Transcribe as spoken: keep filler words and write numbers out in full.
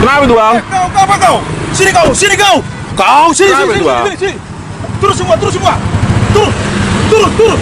Kenapa itu bang? Eh, kau, kau apa kau? Sini kau, sini kau. Kau, sini, Kenapa sini, itu, sini, Bang? sini, sini. Turun semua, turun semua. Turun, turun, turun.